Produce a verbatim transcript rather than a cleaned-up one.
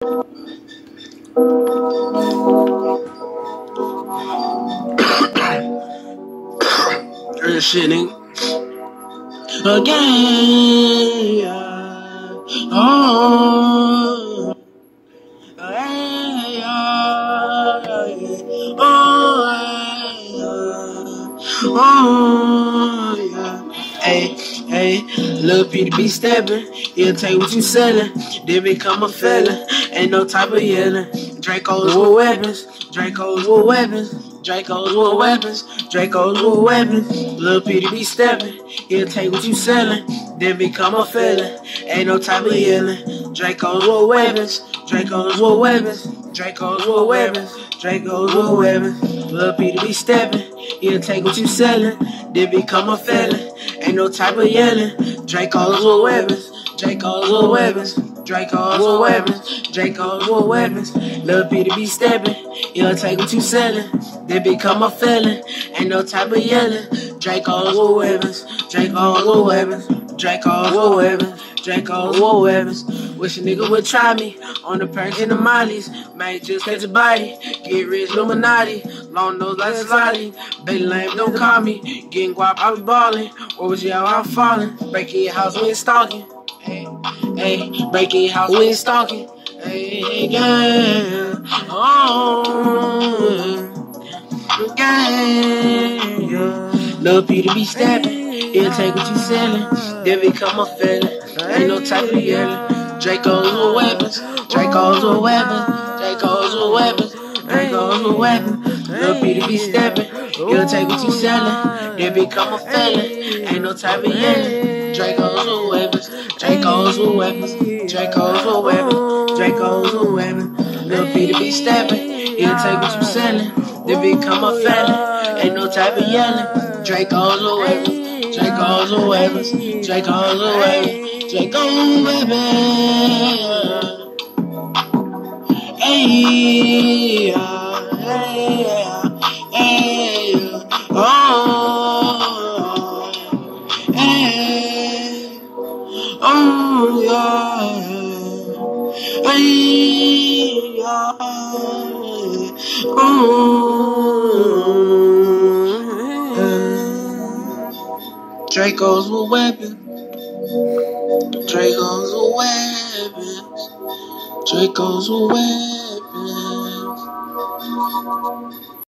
Real shit, nigga. Again, yeah. Oh, yeah, yeah, oh, yeah. Hey, hey, Lil Peady be steppin'. He'll take what you sellin', then become a felon. Ain't no type of yellin'. Dracos with weapons, Dracos with weapons, Dracos with weapons, Dracos with weapons. Lil Peady be steppin'. He'll take what you sellin', then become a felon. Ain't no type of yellin'. Dracos with weapons, Dracos with weapons, Dracos with weapons, Dracos with weapons. Lil Peady be steppin'. He'll take what you sellin', then become a felon. Ain't no type of yellin'. Dracos with weapons, Dracos with weapons, Dracos with weapons, Dracos with weapons. Lil Peady be steppin'. He'll take what you sellin', then become a felon. Ain't no type of yellin'. Dracos with weapons, Dracos with weapons, Dracos with weapons, Dracos with weapons. Wish a nigga would try me on the perks and the mollies. Might just catch a body, get rich Illuminati. Long nose like Slotty, baby lame don't call me. Getting guap, I be ballin'. What was y'all, I'm falling. Breaking your house, we ain't stalking. Hey, hey, breaking your house, we ain't stalking. Hey, yeah, oh, yeah. Lil Peady be steppin'. He'll take what you sellin', then become a felon. Ain't no type of yellin'. Dracos with weapons, Dracos with weapons, Dracos with weapons, Dracos with weapons. Lil Peady be steppin'. He'll take what you sellin', then become a felon. Ain't no type of yellin'. Dracos with weapons, Dracos with weapons, Dracos with weapons, Dracos with weapons. Lil Peady be steppin'. He'll take what you sellin', then become a felon. Ain't no type of yellin'. Dracos with weapons, Dracos with weapons, Dracos with weapons, Dracos with weapons. Hey, hey, hey, oh, hey, oh, yeah, hey, yeah, oh. Dracos with weapons, Dracos with weapons, Dracos with weapons.